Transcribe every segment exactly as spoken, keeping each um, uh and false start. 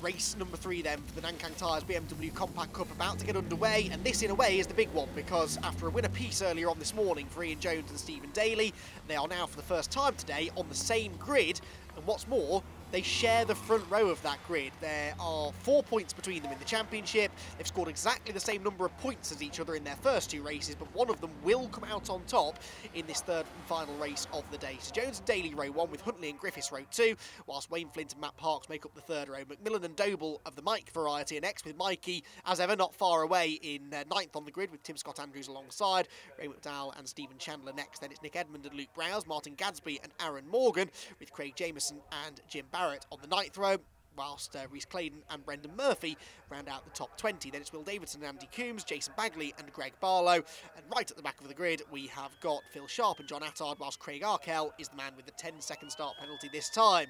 Race number three then for the Nankang Tyres B M W Compact Cup about to get underway, and this in a way is the big one because after a winner piece earlier on this morning for Ian Jones and Stephen Daly, they are now for the first time today on the same grid, and what's more, they share the front row of that grid. There are four points between them in the championship. They've scored exactly the same number of points as each other in their first two races, but one of them will come out on top in this third and final race of the day. So Jones and Daly row one with Huntley and Griffiths row two, whilst Wayne Flint and Matt Parks make up the third row. McMillan and Doble of the Mike variety are next, with Mikey, as ever, not far away in uh, ninth on the grid, with Tim Scott Andrews alongside. Ray McDowell and Stephen Chandler next. Then it's Nick Edmond and Luke Browse, Martin Gadsby and Aaron Morgan, with Craig Jameson and Jim Barrett on the ninth row, whilst uh, Rhys Claydon and Brendan Murphy round out the top twenty. Then it's Will Davidson and Andy Coombs, Jason Bagley and Greg Barlow. And right at the back of the grid, we have got Phil Sharp and John Attard, whilst Craig Arkell is the man with the ten second start penalty this time.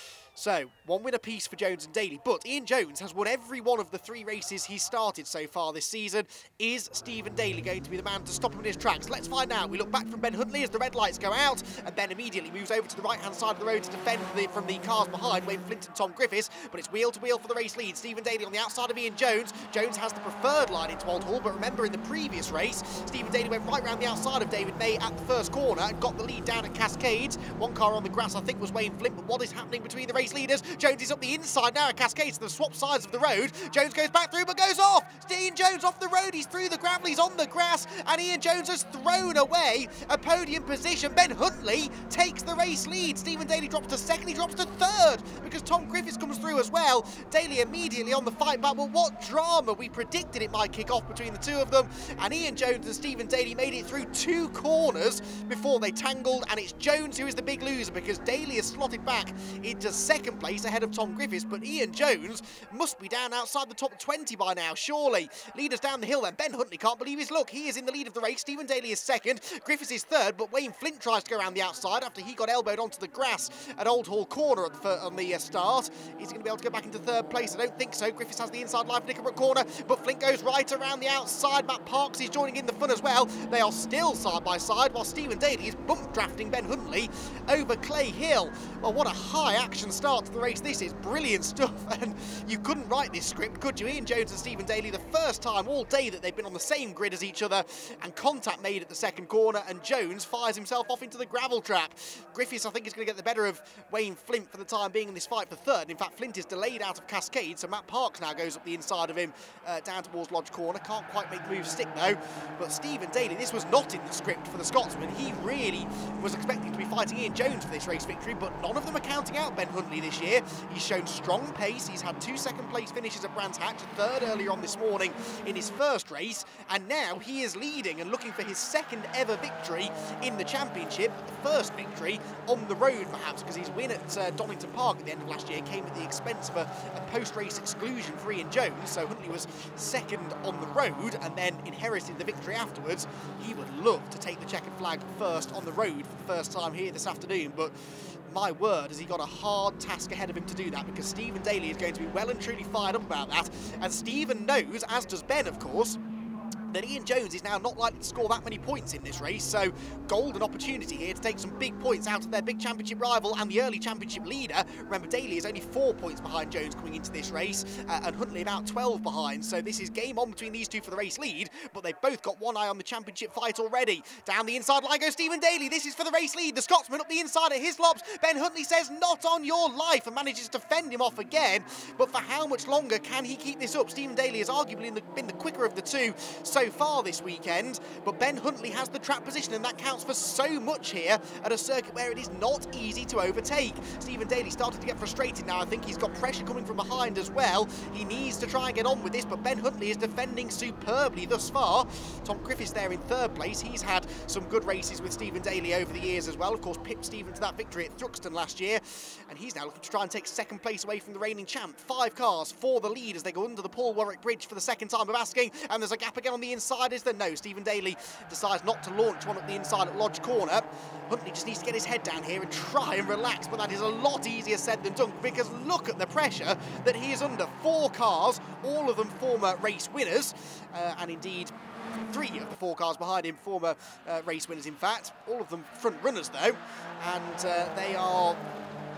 So, one win apiece for Jones and Daly, but Ian Jones has won every one of the three races he's started so far this season. Is Stephen Daly going to be the man to stop him in his tracks? Let's find out. We look back from Ben Huntley as the red lights go out, and Ben immediately moves over to the right-hand side of the road to defend the, from the cars behind, Wayne Flint and Tom Griffiths, but it's wheel-to-wheel for the race lead. Stephen Daly on the outside of Ian Jones. Jones has the preferred line into Old Hall, but remember in the previous race, Stephen Daly went right round the outside of David May at the first corner and got the lead down at Cascades. One car on the grass, I think, was Wayne Flint, but what is happening between the race leaders? Jones is up the inside now at Cascades, to the swap sides of the road. Jones goes back through but goes off. Ian Jones off the road, he's through the gravel, he's on the grass, and Ian Jones has thrown away a podium position. Ben Huntley takes the race lead. Stephen Daly drops to second, he drops to third because Tom Griffiths comes through as well. Daly immediately on the fight back, but what drama. We predicted it might kick off between the two of them, and Ian Jones and Stephen Daly made it through two corners before they tangled, and it's Jones who is the big loser because Daly has slotted back into second place ahead of Tom Griffiths, but Ian Jones must be down outside the top twenty by now, surely. Leaders down the hill then. Ben Huntley can't believe his luck. He is in the lead of the race. Stephen Daly is second. Griffiths is third, but Wayne Flint tries to go around the outside after he got elbowed onto the grass at Old Hall Corner at the, on the uh, start. He's going to be able to go back into third place. I don't think so. Griffiths has the inside line for Knickerbrook Corner, but Flint goes right around the outside. Matt Parks is joining in the fun as well. They are still side by side, while Stephen Daly is bump drafting Ben Huntley over Clay Hill. Well, what a high action start to the race this is. Brilliant stuff, and you couldn't write this script, could you? Ian Jones and Stephen Daly, the first time all day that they've been on the same grid as each other, and contact made at the second corner, and Jones fires himself off into the gravel trap. Griffiths, I think, is going to get the better of Wayne Flint for the time being in this fight for third. In fact, Flint is delayed out of Cascade, so Matt Parks now goes up the inside of him uh, down towards Lodge Corner. Can't quite make the move stick though, but Stephen Daly, this was not in the script for the Scotsman. He really was expecting to be fighting Ian Jones for this race victory, but none of them are counting out Ben Huntley this year. He's shown strong pace. He's had two second place finishes at Brands Hatch, a third earlier on this morning in his first race, and now he is leading and looking for his second ever victory in the championship, the first victory on the road perhaps, because his win at uh, Donington Park at the end of last year came at the expense of a, a post-race exclusion for Ian Jones, so Huntley was second on the road and then inherited the victory afterwards. He would love to take the checkered flag first on the road for the first time here this afternoon, but my word, has he got a hard task ahead of him to do that, because Stephen Daly is going to be well and truly fired up about that, and Stephen knows, as does Ben of course, that Ian Jones is now not likely to score that many points in this race, so golden opportunity here to take some big points out of their big championship rival and the early championship leader. Remember, Daly is only four points behind Jones coming into this race, uh, and Huntley about twelve behind, so this is game on between these two for the race lead, but they've both got one eye on the championship fight already. Down the inside line goes Stephen Daly. This is for the race lead. The Scotsman up the inside at Hislops. Ben Huntley says not on your life and manages to fend him off again, but for how much longer can he keep this up? Stephen Daly has arguably been the, been the quicker of the two so far this weekend, but Ben Huntley has the track position, and that counts for so much here at a circuit where it is not easy to overtake. Stephen Daly started to get frustrated now. I think he's got pressure coming from behind as well. He needs to try and get on with this, but Ben Huntley is defending superbly thus far. Tom Griffiths there in third place. He's had some good races with Stephen Daly over the years as well. Of course, pipped Stephen to that victory at Thruxton last year, and he's now looking to try and take second place away from the reigning champ. Five cars for the lead as they go under the Paul Warwick Bridge for the second time of asking, and there's a gap again on the inside. Is there? No, Stephen Daly decides not to launch one at the inside at Lodge Corner. Huntley just needs to get his head down here and try and relax, but that is a lot easier said than done, because look at the pressure that he is under. Four cars, all of them former race winners, uh, and indeed three of the four cars behind him former uh, race winners, in fact. All of them front runners though, and uh, they are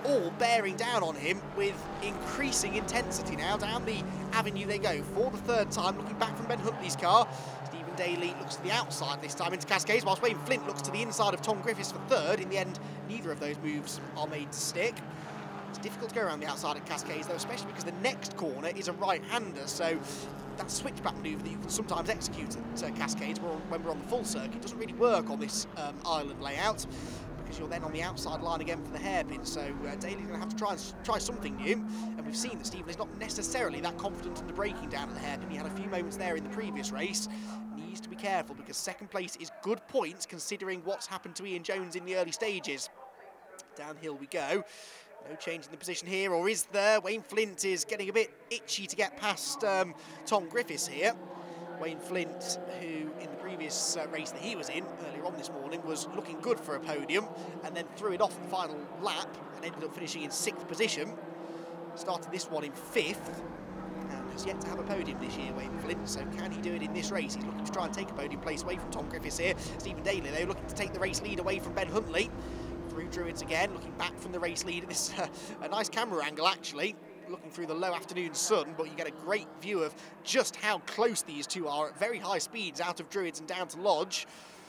all bearing down on him with increasing intensity now. Down the avenue they go for the third time, looking back from Ben Huntley's car. Stephen Daly looks to the outside this time into Cascades, whilst Wayne Flint looks to the inside of Tom Griffiths for third. In the end, neither of those moves are made to stick. It's difficult to go around the outside at Cascades, though, especially because the next corner is a right-hander, so that switchback manoeuvre that you can sometimes execute at uh, Cascades when we're on the full circuit doesn't really work on this um, island layout, because you're then on the outside line again for the hairpin. So uh, Daly's going to have to try and try something new, and we've seen that Stephen is not necessarily that confident under braking down at the hairpin. He had a few moments there in the previous race. Needs to be careful, because second place is good points considering what's happened to Ian Jones in the early stages. Downhill we go. No change in the position here, or is there? Wayne Flint is getting a bit itchy to get past um, Tom Griffiths here. Wayne Flint, who in the previous uh, race that he was in earlier on this morning was looking good for a podium, and then threw it off the final lap and ended up finishing in sixth position. Started this one in fifth, and has yet to have a podium this year, Wayne Flint. So can he do it in this race? He's looking to try and take a podium place away from Tom Griffiths here. Stephen Daly, though, looking to take the race lead away from Ben Huntley. Through Druids again, looking back from the race leader. This is uh, a nice camera angle, actually, looking through the low afternoon sun, but you get a great view of just how close these two are at very high speeds out of Druids and down to Lodge.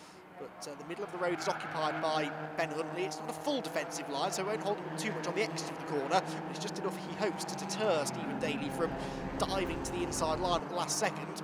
But uh, the middle of the road is occupied by Ben Huntley. It's not a full defensive line, so it won't hold him too much on the exit of the corner, but it's just enough, he hopes, to deter Stephen Daly from diving to the inside line at the last second.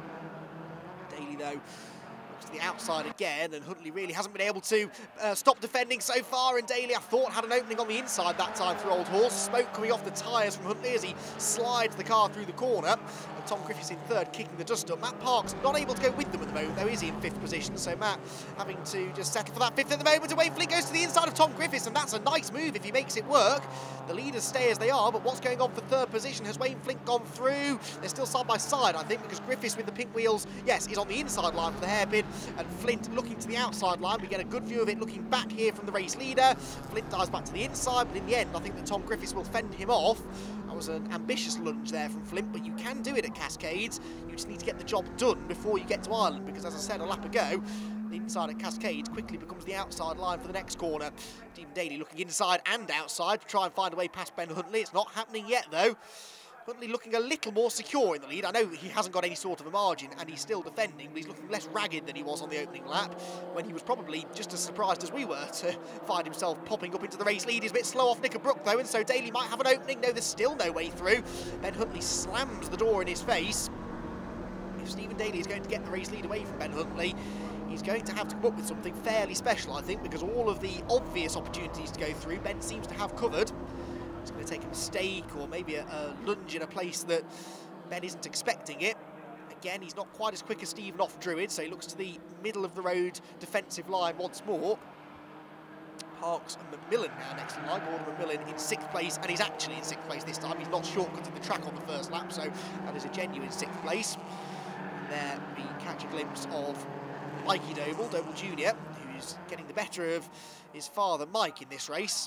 Daly, though, to the outside again, and Huntley really hasn't been able to uh, stop defending so far, and Daly, I thought, had an opening on the inside that time through Old Horse. Smoke coming off the tyres from Huntley as he slides the car through the corner, and Tom Griffiths in third, kicking the dust up. Matt Park's not able to go with them at the moment, though, is he, in fifth position, so Matt having to just settle for that fifth at the moment. Away Flint goes to the inside of Tom Griffiths, and that's a nice move if he makes it work. The leaders stay as they are, but what's going on for third position? Has Wayne Flint gone through? They're still side by side, I think, because Griffiths with the pink wheels, yes, is on the inside line for the hairpin, and Flint looking to the outside line. We get a good view of it looking back here from the race leader. Flint dives back to the inside, but in the end, I think that Tom Griffiths will fend him off. That was an ambitious lunge there from Flint, but you can do it at Cascades. You just need to get the job done before you get to Ireland, because as I said a lap ago, the inside at Cascades quickly becomes the outside line for the next corner. Stephen Daly looking inside and outside to try and find a way past Ben Huntley. It's not happening yet, though. Huntley looking a little more secure in the lead. I know he hasn't got any sort of a margin and he's still defending, but he's looking less ragged than he was on the opening lap, when he was probably just as surprised as we were to find himself popping up into the race lead. He's a bit slow off Knickerbrook, though, and so Daly might have an opening. No, there's still no way through. Ben Huntley slams the door in his face. If Stephen Daly is going to get the race lead away from Ben Huntley, he's going to have to come up with something fairly special, I think, because all of the obvious opportunities to go through, Ben seems to have covered. He's going to take a mistake, or maybe a, a lunge in a place that Ben isn't expecting it. Again, he's not quite as quick as Stephen off Druid, so he looks to the middle of the road defensive line once more. Parks and McMillan now next in line. Gordon McMillan in sixth place, and he's actually in sixth place this time. He's not shortcutting the track on the first lap, so that is a genuine sixth place. And there we catch a glimpse of Mikey Doble, Doble Junior, who's getting the better of his father Mike in this race,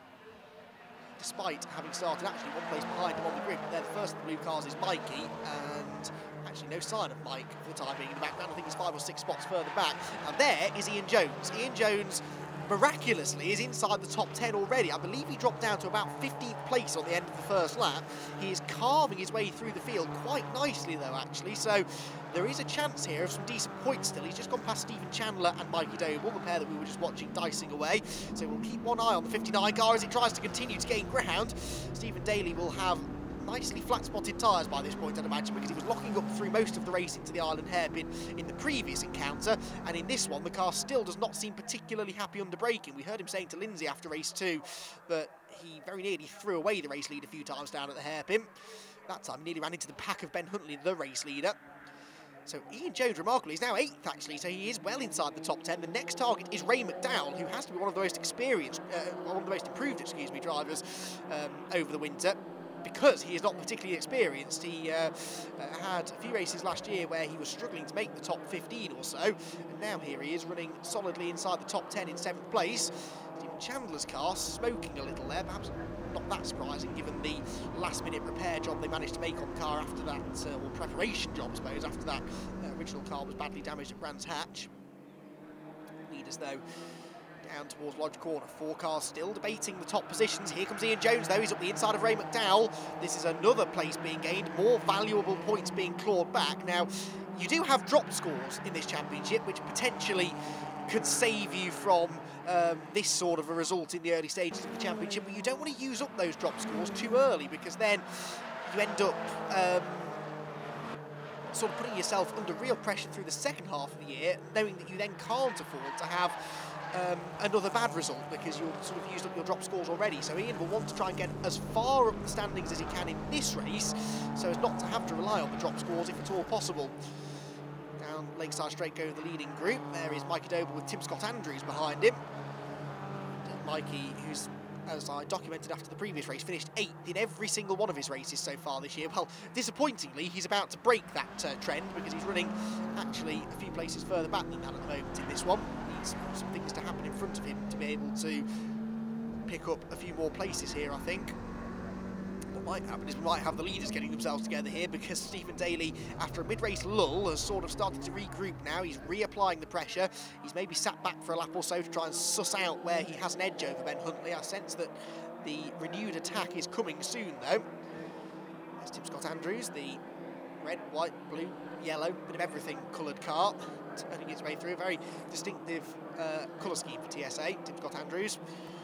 despite having started actually one place behind him on the grid. But there, the first of the blue cars is Mikey, and actually no sign of Mike for the time being in the background. I think he's five or six spots further back. And there is Ian Jones. Ian Jones, miraculously, is inside the top ten already. I believe he dropped down to about fifteenth place on the end of the first lap. He is carving his way through the field quite nicely, though, actually. So there is a chance here of some decent points still. He's just gone past Stephen Chandler and Mikey Doble, the pair that we were just watching dicing away. So we'll keep one eye on the fifty-nine car as it tries to continue to gain ground. Stephen Daly will have nicely flat-spotted tyres by this point, I'd imagine, because he was locking up through most of the race into the island hairpin in the previous encounter, and in this one the car still does not seem particularly happy under braking. We heard him saying to Lyndsay after race two that he very nearly threw away the race lead a few times down at the hairpin. That time he nearly ran into the pack of Ben Huntley, the race leader. So Ian Jones, remarkably, is now eighth, actually, so he is well inside the top ten. The next target is Ray McDowell, who has to be one of the most experienced, uh, one of the most improved, excuse me, drivers um, over the winter, because he is not particularly experienced. He uh, uh, had a few races last year where he was struggling to make the top fifteen or so, and now here he is running solidly inside the top ten in seventh place. Stephen Chandler's car smoking a little there, perhaps not that surprising given the last-minute repair job they managed to make on the car after that, uh, or preparation job, I suppose, after that uh, original car was badly damaged at Brands Hatch. Leaders, though, down towards Lodge Corner. Four cars still debating the top positions. Here comes Ian Jones, though. He's up the inside of Ray McDowell. This is another place being gained, more valuable points being clawed back. Now, you do have drop scores in this championship, which potentially could save you from um, this sort of a result in the early stages of the championship, but you don't want to use up those drop scores too early, because then you end up um, sort of putting yourself under real pressure through the second half of the year, knowing that you then can't afford to have um, another bad result because you've sort of used up your drop scores already. So Ian will want to try and get as far up the standings as he can in this race, so as not to have to rely on the drop scores if at all possible. Down Lakeside Straight go the leading group. There is Mikey Doble with Tim Scott Andrews behind him. And Mikey, who's, as I documented after the previous race, finished eighth in every single one of his races so far this year. Well, disappointingly, he's about to break that uh, trend because he's running actually a few places further back than that at the moment in this one. Needs some things to happen in front of him to be able to pick up a few more places here, I think. What might happen is we might have the leaders getting themselves together here, because Stephen Daly, after a mid-race lull, has sort of started to regroup now. He's reapplying the pressure. He's maybe sat back for a lap or so to try and suss out where he has an edge over Ben Huntley. I sense that the renewed attack is coming soon, though. There's Tim Scott Andrews, the red, white, blue, yellow, bit of everything coloured car, turning its way through. A very distinctive uh, colour scheme for T S A, Tim Scott Andrews,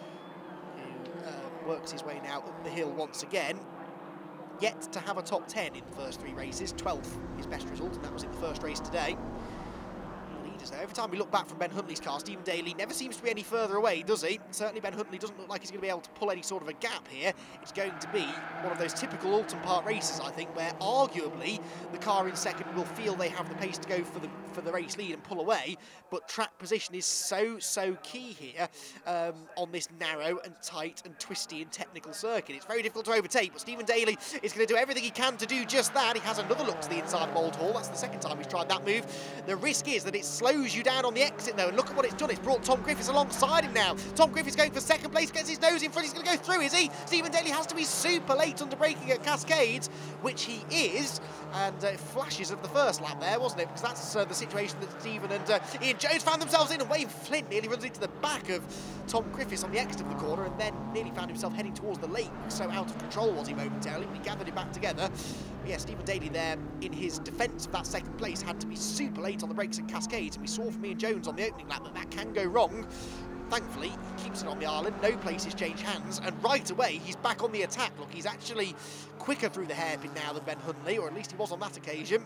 who uh, works his way now up the hill once again. Yet to have a top ten in the first three races, twelfth his best result, and that was in the first race today. Leaders, every time we look back from Ben Huntley's car, Stephen Daly never seems to be any further away, does he? Certainly Ben Huntley doesn't look like he's going to be able to pull any sort of a gap here. It's going to be one of those typical Oulton Park races, I think, where arguably the car in second will feel they have the pace to go for the for the race lead and pull away, but track position is so, so key here um, on this narrow and tight and twisty and technical circuit. It's very difficult to overtake, but Stephen Daly is going to do everything he can to do just that. He has another look to the inside of Old Hall. That's the second time he's tried that move. The risk is that it slows you down on the exit, though, and look at what it's done. It's brought Tom Griffiths alongside him now. Tom Griffiths going for second place, gets his nose in front. He's going to go through, is he? Stephen Daly has to be super late under braking at Cascades, which he is, and uh, flashes of the first lap there, wasn't it? Because that's uh, the situation that Stephen and uh, Ian Jones found themselves in, and Wayne Flint nearly runs into the back of Tom Griffiths on the exit of the corner, and then nearly found himself heading towards the lake. So out of control was he momentarily, but he gathered it back together. But yeah, Stephen Daly there, in his defence of that second place, had to be super late on the brakes at Cascades, and we saw from Ian Jones on the opening lap that that can go wrong. Thankfully, he keeps it on the island, no places change hands, and right away he's back on the attack. Look, he's actually quicker through the hairpin now than Ben Huntley, or at least he was on that occasion.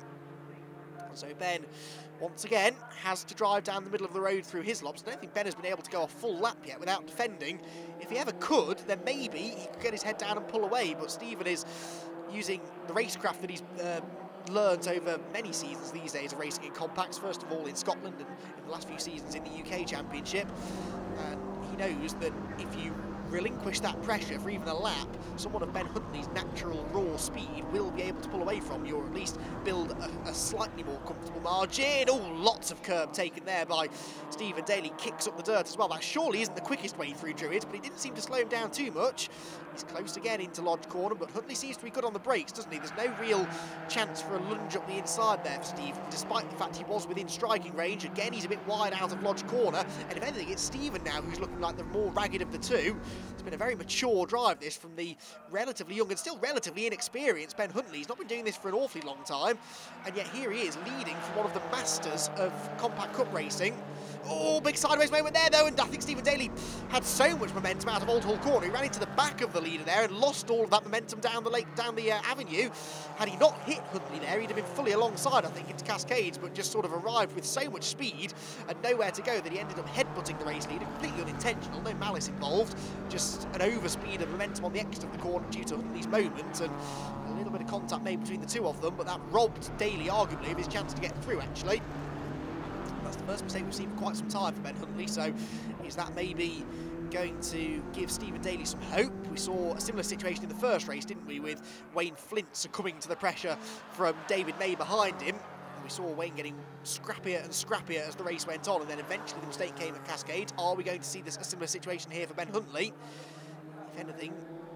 So Ben, once again, has to drive down the middle of the road through his lobs. I don't think Ben has been able to go a full lap yet without defending. If he ever could, then maybe he could get his head down and pull away, but Stephen is using the racecraft that he's uh, learned over many seasons these days of racing in compacts, first of all in Scotland and in the last few seasons in the U K Championship. And he knows that if you relinquish that pressure for even a lap, someone of Ben Huntley's natural raw speed will be able to pull away from you, or at least build a, a slightly more comfortable margin. Oh, lots of curb taken there by Stephen Daly. Kicks up the dirt as well. That surely isn't the quickest way through Druids, but he didn't seem to slow him down too much. He's close again into Lodge Corner, but Huntley seems to be good on the brakes, doesn't he? There's no real chance for a lunge up the inside there for Stephen, despite the fact he was within striking range. Again, he's a bit wide out of Lodge Corner, and if anything, it's Stephen now who's looking like the more ragged of the two. It's been a very mature drive, this, from the relatively young and still relatively inexperienced Ben Huntley. He's not been doing this for an awfully long time, and yet here he is leading from one of the masters of Compact Cup racing. Oh, big sideways moment there, though, and I think Stephen Daly had so much momentum out of Old Hall Corner. He ran into the back of the leader there and lost all of that momentum down the lake, down the uh, avenue. Had he not hit Huntley there, he'd have been fully alongside, I think, into Cascades, but just sort of arrived with so much speed and nowhere to go that he ended up headbutting the race leader, completely unintentional, no malice involved, just an overspeed of momentum on the exit of the corner due to Huntley's moment, and a little bit of contact made between the two of them, but that robbed Daly, arguably, of his chance to get through, actually. That's the first mistake we've seen for quite some time for Ben Huntley, so is that maybe going to give Stephen Daly some hope? We saw a similar situation in the first race, didn't we, with Wayne Flint succumbing to the pressure from David May behind him. And we saw Wayne getting scrappier and scrappier as the race went on, and then eventually the mistake came at Cascades. Are we going to see this a similar situation here for Ben Huntley? If anything,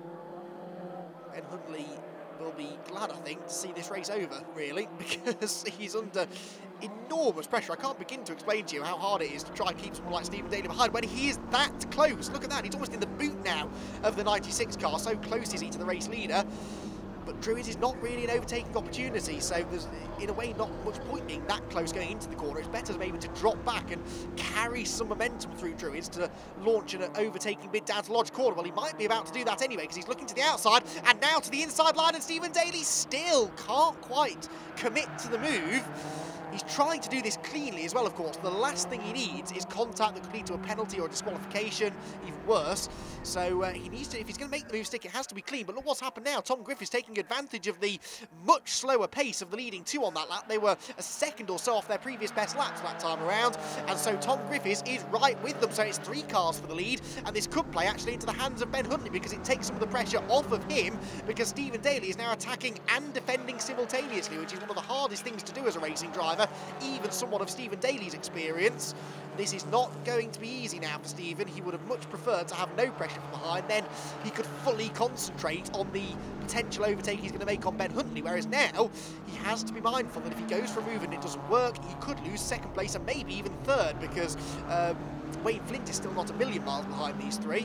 Ben Huntley will be glad, I think, to see this race over, really, because he's under enormous pressure. I can't begin to explain to you how hard it is to try and keep someone like Stephen Daly behind when he is that close. Look at that, he's almost in the boot now of the ninety-six car, so close is he to the race leader. But Druids is not really an overtaking opportunity, so there's in a way not much point being that close going into the corner. It's better maybe to drop back and carry some momentum through Druids to launch an overtaking bid down to Lodge Corner. Well, he might be about to do that anyway because he's looking to the outside and now to the inside line, and Stephen Daly still can't quite commit to the move. He's trying to do this cleanly as well, of course. The last thing he needs is contact that could lead to a penalty or a disqualification, even worse. So uh, he needs to, if he's going to make the move stick, it has to be clean. But look what's happened now. Tom Griffiths taking advantage of the much slower pace of the leading two on that lap. They were a second or so off their previous best laps that time around. And so Tom Griffiths is right with them. So it's three cars for the lead. And this could play actually into the hands of Ben Huntley because it takes some of the pressure off of him, because Stephen Daly is now attacking and defending simultaneously, which is one of the hardest things to do as a racing driver, even someone of Stephen Daly's experience. This is not going to be easy now for Stephen. He would have much preferred to have no pressure from behind, then he could fully concentrate on the potential overtake he's going to make on Ben Huntley, whereas now he has to be mindful that if he goes for a move and it doesn't work, he could lose second place and maybe even third, because um, Wayne Flint is still not a million miles behind these three.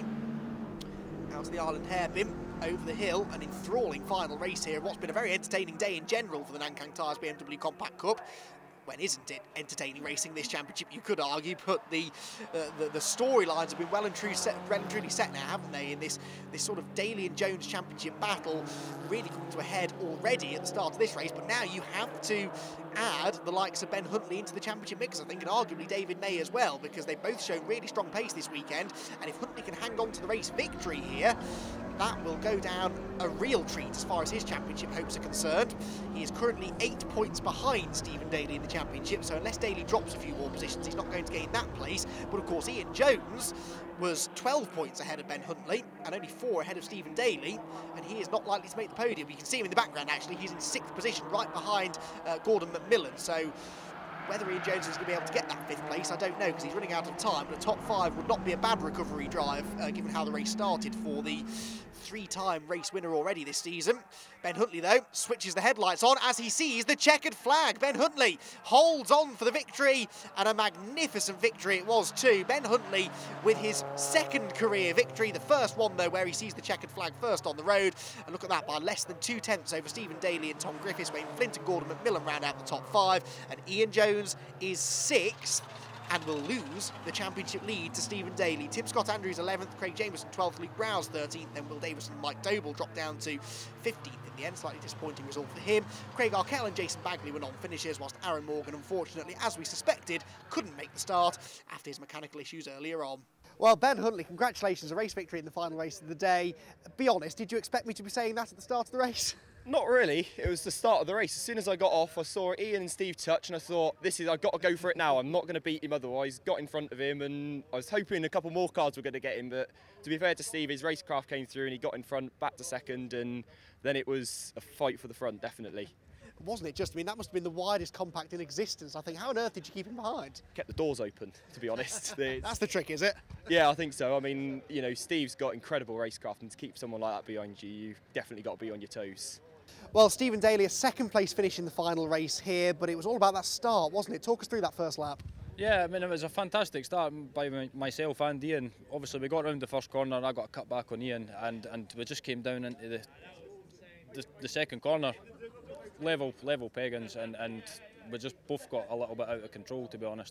Out to the Island hairpin, over the hill, an enthralling final race here. What's been a very entertaining day in general for the Nankang Tyres B M W Compact Cup. When isn't it entertaining racing this championship, you could argue, but the uh, the, the storylines have been well and, true set, well and truly set now, haven't they, in this, this sort of Daly and Jones championship battle, really coming to a head already at the start of this race. But now you have to add the likes of Ben Huntley into the championship mix, I think, and arguably David May as well, because they've both shown really strong pace this weekend, and if Huntley can hang on to the race victory here, that will go down a real treat as far as his championship hopes are concerned. He is currently eight points behind Stephen Daly in the championship, so unless Daly drops a few more positions, he's not going to gain that place. But of course, Ian Jones was twelve points ahead of Ben Huntley and only four ahead of Stephen Daly, and he is not likely to make the podium. You can see him in the background, actually. He's in sixth position, right behind uh, Gordon McMillan. So whether Ian Jones is going to be able to get that fifth place, I don't know, because he's running out of time. But a top five would not be a bad recovery drive, uh, given how the race started for the three-time race winner already this season. Ben Huntley, though, switches the headlights on as he sees the checkered flag. Ben Huntley holds on for the victory, and a magnificent victory it was too. Ben Huntley with his second career victory, the first one, though, where he sees the checkered flag first on the road. And look at that, by less than two tenths over Stephen Daly and Tom Griffiths. Wayne Flint and Gordon McMillan round out the top five, and Ian Jones is sixth and will lose the championship lead to Stephen Daly. Tim Scott Andrews eleventh, Craig Jameson twelfth, Luke Browse thirteenth, then Will Davis and Mike Doble dropped down to fifteenth in the end. Slightly disappointing result for him. Craig Arkell and Jason Bagley were non-finishers, whilst Aaron Morgan, unfortunately, as we suspected, couldn't make the start after his mechanical issues earlier on. Well, Ben Huntley, congratulations, a race victory in the final race of the day. Be honest, did you expect me to be saying that at the start of the race? Not really. It was the start of the race. As soon as I got off, I saw Ian and Steve touch, and I thought, this is, I've got to go for it now. I'm not going to beat him otherwise. Got in front of him, and I was hoping a couple more cars were going to get him, but to be fair to Steve, his racecraft came through and he got in front, back to second, and then it was a fight for the front, definitely. Wasn't it just? I mean, that must have been the widest compact in existence, I think. How on earth did you keep him behind? Kept the doors open, to be honest. That's the trick, is it? Yeah, I think so. I mean, you know, Steve's got incredible racecraft, and to keep someone like that behind you, you've definitely got to be on your toes. Well, Stephen Daly, a second place finish in the final race here, but it was all about that start, wasn't it? Talk us through that first lap. Yeah, I mean, it was a fantastic start by my, myself and Ian. Obviously, we got around the first corner and I got a cut back on Ian, and, and we just came down into the, the, the second corner, level level peggings, and, and we just both got a little bit out of control, to be honest.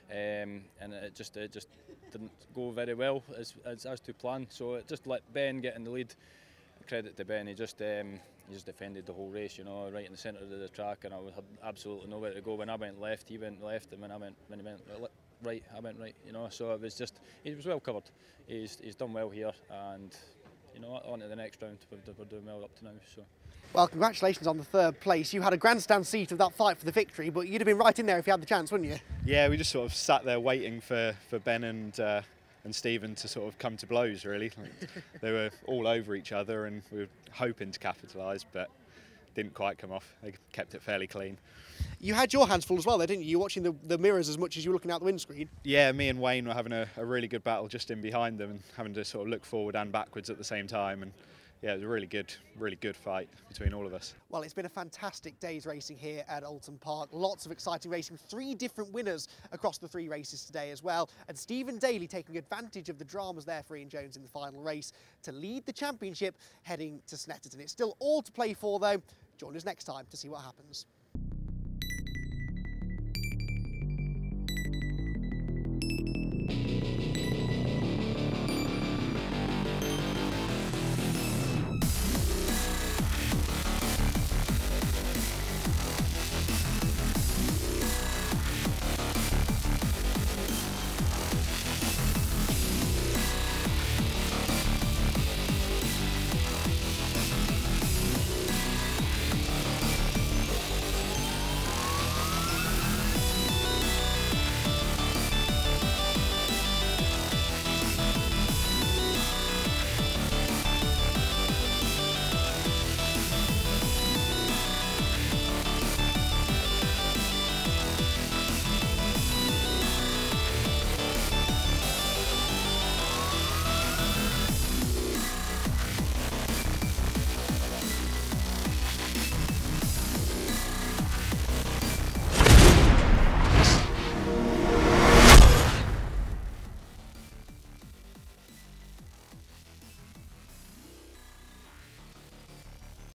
Um, and it just it just didn't go very well as, as, as to plan, so it just let Ben get in the lead. Credit to Ben, he just um, he just defended the whole race, you know, right in the centre of the track, and I had absolutely nowhere to go. When I went left, he went left, and when I went when he went right, I went right, you know. So it was just, he was well covered. He's he's done well here, and you know, on to the next round. We're, we're doing well up to now. So. Well, congratulations on the third place. You had a grandstand seat of that fight for the victory, but you'd have been right in there if you had the chance, wouldn't you? Yeah, we just sort of sat there waiting for for Ben and. Uh, and Stephen to sort of come to blows, really. Like, they were all over each other, and we were hoping to capitalise, but didn't quite come off. They kept it fairly clean. You had your hands full as well there, didn't you? You were watching the, the mirrors as much as you were looking out the windscreen. Yeah, me and Wayne were having a, a really good battle just in behind them, and having to sort of look forward and backwards at the same time, and yeah, it was a really good, really good fight between all of us. Well, it's been a fantastic day's racing here at Oulton Park. Lots of exciting racing. Three different winners across the three races today as well. And Stephen Daly taking advantage of the dramas there for Ian Jones in the final race to lead the championship heading to Snetterton. It's still all to play for, though. Join us next time to see what happens.